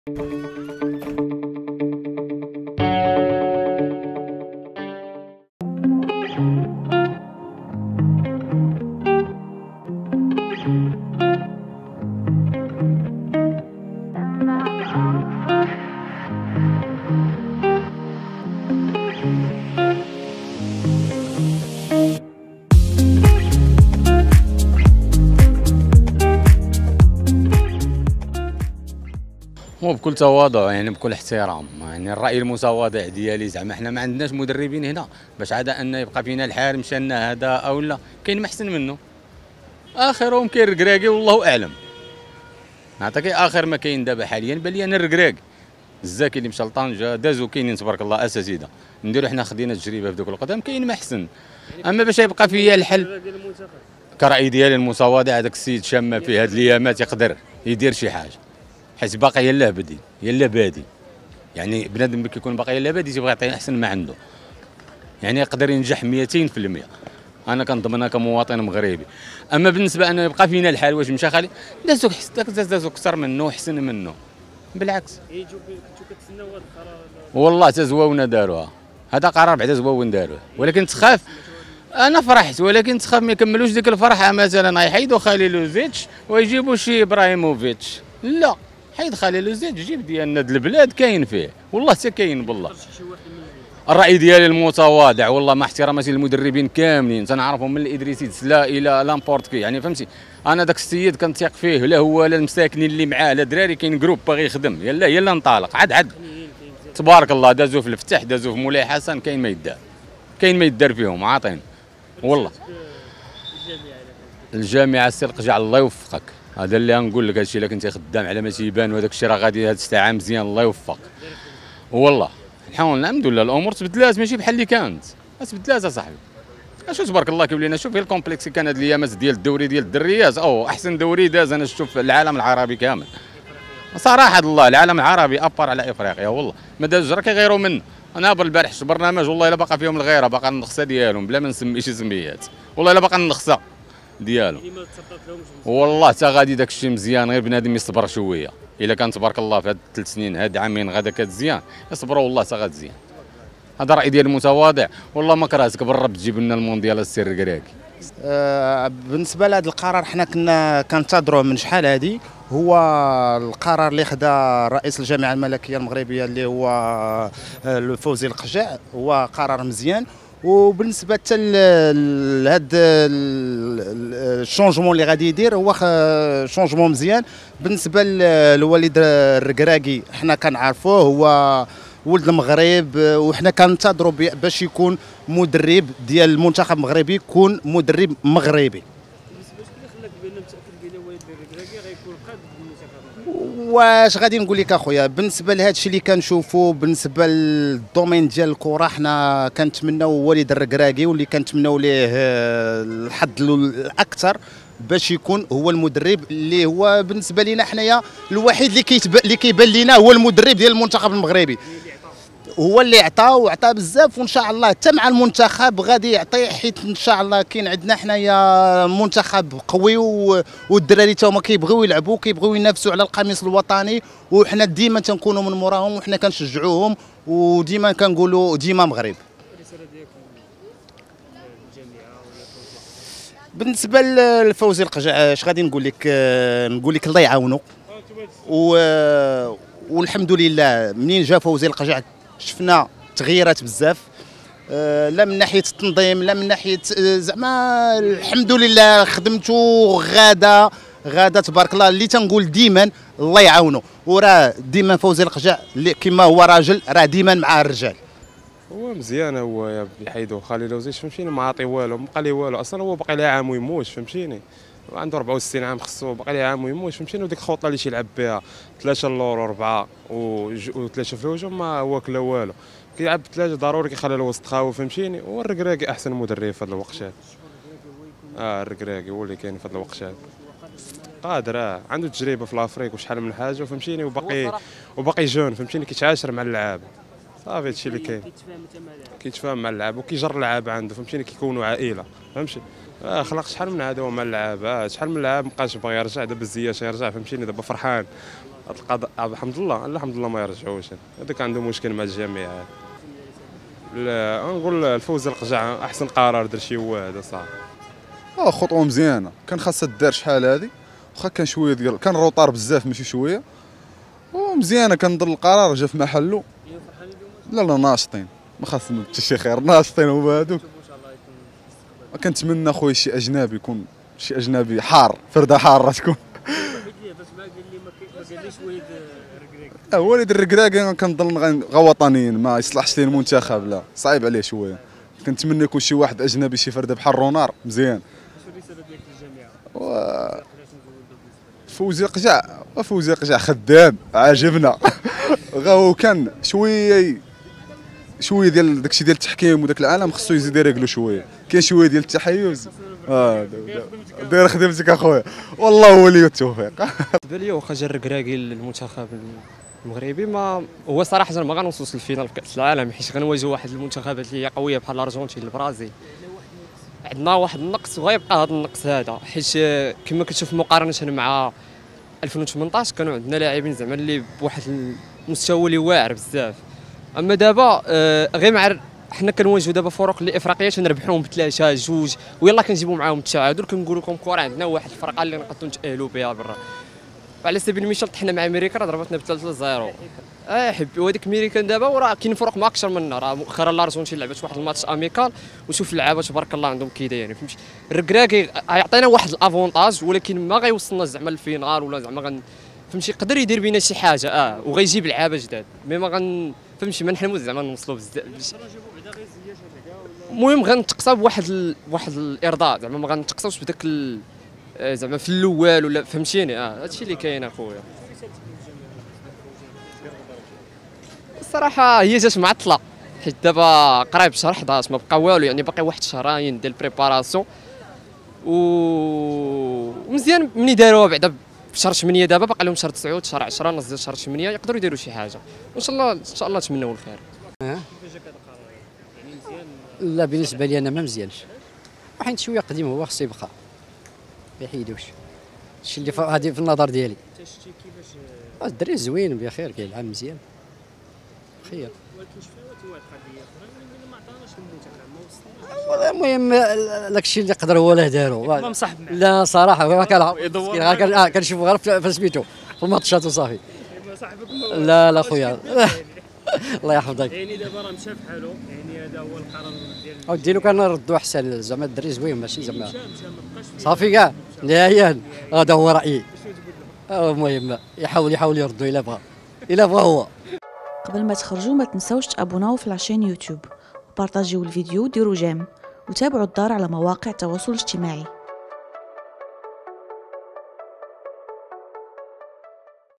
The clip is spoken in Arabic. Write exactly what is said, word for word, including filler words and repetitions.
مو بكل تواضع، يعني بكل احترام، يعني الراي المتواضع ديالي زعما حنا ما عندناش مدربين هنا باش عاد ان يبقى فينا الحال مشانا هذا او لا، كاين ما احسن منه. اخرهم كاين الركراكي والله اعلم. نعطيك اخر ما كاين دابا حاليا بان لي انا الركراكي الزاكي اللي مشى لطنجه دازو كاينين تبارك الله اساتذه، نديرو حنا خدينا التجربه في دوك القدام كاين ما احسن. اما باش يبقى فيا الحل كراي ديالي المتواضع، هذاك السيد شامه فيه هاد الايامات يقدر يدير شي حاجه، حيت باقي يلاه بدي يلاه بادي. يعني بنادم ملي كيكون باقي يلاه بادي تيبغي يعطي احسن ما عنده، يعني يقدر ينجح مئتين في المئة. انا كنضمنها كمواطن مغربي. اما بالنسبه انه يبقى فينا الحال واش مشى خالي دازو دازو اكثر منه احسن منه، بالعكس. كنتو كتسناو هذا القرار؟ والله تا زواونا داروها، هذا قرار بعدا زواون داروه، ولكن تخاف. انا فرحت ولكن تخاف ما يكملوش ديك الفرحه، مثلا يحيدوا خليلوزيتش ويجيبوا شي ابراهيموفيتش. لا، حيد خليلوزيتش جيب ديالنا د البلاد كاين فيه، والله حتى كاين بالله. الراي ديالي المتواضع، والله مع احتراماتي للمدربين كاملين تنعرفهم من الادريسي تسلا الى لامبورت كي، يعني فهمتي. انا داك السيد كنثيق فيه، لا هو لا المساكنين اللي معاه لا دراري، كاين جروب باغي يخدم، يلا يلا ننطلق عاد عاد تبارك الله. دازو في الفتح، دازو في مولاي حسن، كاين ما يدار، كاين ما يدار فيهم عاطين والله. الجامعه السي القجع الله يوفقك، هذا اللي غنقول لك. هادشي الا كنتي خدام على ما تيبان وهذاك الشيء راه غادي هاد الساعه مزيان، الله يوفق والله. نحاول الحمد لله الامور تبدلات ماشي بحال اللي كانت، تبدلات اصاحبي. شوف تبارك الله كيولي لنا، شوف الكومبلكس كان هاد الايامات ديال الدوري ديال الدريات، او احسن دوري داز انا شوف العالم العربي كامل صراحه الله. العالم العربي ابار على افريقيا والله، ما داز راه كيغيروا منه. انا بالبارح شفت برنامج والله الا باقا فيهم الغيره، باقا النخسه ديالهم بلا ما نسمي شي سميات، والله الا باقا النخسه ديالهم والله. حتى غادي داك الشيء مزيان، غير بنادم يصبر شويه. الا كان تبارك الله في هاد الثلاث سنين هاد عامين غادا كتزيان يصبروا والله حتى غتزيان. هذا راي ديال المتواضع، والله ما كرهتك بالرب تجيب لنا المونديال السي الركراكي. آه بالنسبه لهذا القرار حنا كنا كنتظروه من شحال هذه. هو القرار اللي خدا رئيس الجامعه الملكيه المغربيه اللي هو الفوزي القجع هو قرار مزيان. وبالنسبه حتى لهذا الشونجمون اللي غادي يدير هو شونجمون مزيان. بالنسبه للوالد الركراكي حنا كنعرفوه، هو ولد المغرب، وحنا كننتظروا باش يكون مدرب ديال المنتخب المغربي، يكون مدرب مغربي. واش غادي نقول لك اخويا، بالنسبه لهذا الشيء اللي كنشوفوا بالنسبه للدومين ديال الكره، حنا كنتمناو والد الركراكي واللي كنتمناو ليه الحظ الاكثر باش يكون هو المدرب اللي هو بالنسبه لنا حنايا الوحيد اللي كيتب... اللي كيبان لنا هو المدرب ديال المنتخب المغربي. هو اللي عطى وعطى بزاف، وان شاء الله حتى مع المنتخب غادي يعطي، حيت ان شاء الله كاين عندنا حنايا منتخب قوي والدراري تا هما كيبغيو يلعبوا، كيبغيو ينافسوا على القميص الوطني، وحنا ديما تنكونوا من موراهم وحنا كنشجعوهم، وديما كنقولوا ديما مغرب. بالنسبه للفوزي القجع اش غادي نقول لك، نقول لك الله يعاونو، والحمد لله منين جا فوزي القجع شفنا تغييرات بزاف، لا من ناحيه التنظيم لا من ناحيه زعما الحمد لله خدمته غاده غاده تبارك الله. اللي تنقول ديما الله يعاونو، وراه ديما فوزي القجع كما هو راجل راه ديما مع الرجال. هو مزيان، هو يا يحيدوا خليلوزيتش فهمتيني، ما عاطي والو، ما بقى ليه والو اصلا. هو باقي له عام ويموت فهمتيني، عنده أربعة وستين عام، خصو باقي له عام ويموت فهمتيني. وديك الخطه اللي تيلعب بها ثلاثه اللور وربعه وثلاثه في الهجوم ما واكله والو، كيلعب ثلاثه ضروري كيخلي الوسط خاوي فهمتيني. والركراكي احسن مدرب في هذا الوقت هذا. اه الركراكي هو اللي كاين في هذا الوقت هذا، قادر، اه عنده تجربه في الافريق وشحال من حاجه فهمتيني، وباقي وباقي جون فهمتيني، كيتعاشر مع اللعابه صافي. هادشي اللي كاين، كيتفاهم مع اللعابه وكيجر اللعابه عنده فهمتيني، كيكونوا عائله فهمتي. اه خلق شحال من هذا هو مع اللعابه، شحال من لاعب مابقاش باغي يرجع، دابا الزياش يرجع فهمتيني، دابا فرحان هاد القضاء الحمد لله لا الحمد لله ما يرجعوش، هذاك عنده مشكل مع الجامعات. لا نقول الفوز القجع احسن قرار دار شي واحد صاحبي. اه خطوه مزيانه، كان خاصها دار شحال هذه، واخا كان شويه ديال كان روطار بزاف ماشي شويه، ومزيانه كنظن القرار جا في محله. لا لا ناشطين، ما خاصنا حتى شي خير، ناشطين هما هذوك. كنتمنى خويا شي اجنبي يكون، شي اجنبي حار، فرده حاره تكون. اه وليد الركراكي كنظن غا وطنيين، ما يصلحش ليه المنتخب، لا صعيب عليه شويه. كنتمنى يكون شي واحد اجنبي شي فرده بحال رونار مزيان. و... فوزي قجع فوزي قجع خدام عاجبنا. غا هو كان شويه شويه ديال داكشي ديال التحكيم وداك العالم خصو يزيد يريقلو شويه، كاين شويه ديال التحيز. اه داير خدمتك اخويا، والله ولي التوفيق. بالنسبه لي واخا جا الركراكي للمنتخب المغربي، ما هو صراحه ما غنوصلش للفينال في كاس العالم، حيت غنواجهوا واحد المنتخبات اللي هي قويه بحال الارجنتين البرازيل. عندنا واحد النقص وغيبقى هذا النقص هذا، حيت كما كتشوف مقارنه مع ألفين وثمنطاش كانوا عندنا لاعبين زعما اللي بواحد المستوى اللي واعر بزاف. اما دابا آه غير مع حنا كنواجهوا دابا فرق اللي افريقيه تنربحوهم بثلاثه جوج، ويلا كنجيبوا معاهم التعادل، كنقول لكم كره عندنا واحد الفرقه اللي نقدروا نتاهلوا بها برا. وعلى سبيل المثال طحنا مع امريكا راه ضربتنا ب ثلاثة صفر. اه حبي وهذيك امريكا دابا وراه كاين فرق ما اكثر منها، راه مؤخرا الارجنتين لعبت واحد الماتش اميكال وشوف اللعابه تبارك الله عندهم كيدا يعني فهمتي. الركراكي غيعطينا واحد الافونتاج ولكن ما غيوصلنا زعما للفينال ولا زعما غن فهمتي، يقدر يدير بينا شي حاجه اه وغيجيب لعابه جداد، مي ما غن فهمتي ما نحلموش زعما نوصلوا بزاف. المهم غنتقصاو بواحد ال... واحد الارضاء، زعما ما غنتقصاوش بداك ال... زعما في الاول ولا فهمتيني. اه هادشي اللي كاين اخويا. الصراحه هي جات معطله، حيت دابا قريب شهر حداش ما بقى والو، يعني باقي واحد شهرين ديال البريباراسيون و مزيان ملي داروها بعدا في شهر ثمانية، دابا باقي لهم شهر تسعة شهر عشرة نص ديال شهر ثمانية يقدروا يديروا شي حاجه، وان شاء الله ان شاء الله نتمنوا الخير. لا بالنسبه لي انا ما مزيانش، حيت شويه قديم هو خصو يبقى ما يحيدوش، هادشي اللي هذه في النظر ديالي. الدري زوين بخير كيلعب مزيان خير. المهم داكشي اللي قدر هو له دارو. لا صراحه ما كنعرف كنشوفو غير في سميتو في الماتشات وصافي. لا لا خويا الله يحفظك. يعني دابا راه مشى بحالو، يعني هذا هو القرار ديال اودي لو كان ردوا احسن، زعما الدري زوين ماشي زعما صافي كاع نهائيا. هذا هو رايي. المهم يحاول يحاول يردوا الا بغى الا بغى هو. قبل ما تخرجوا ما تنساوش تابوناو في لاشين يوتيوب وبارطاجيو الفيديو وديروا جيم وتابعوا الدار على مواقع التواصل الاجتماعي.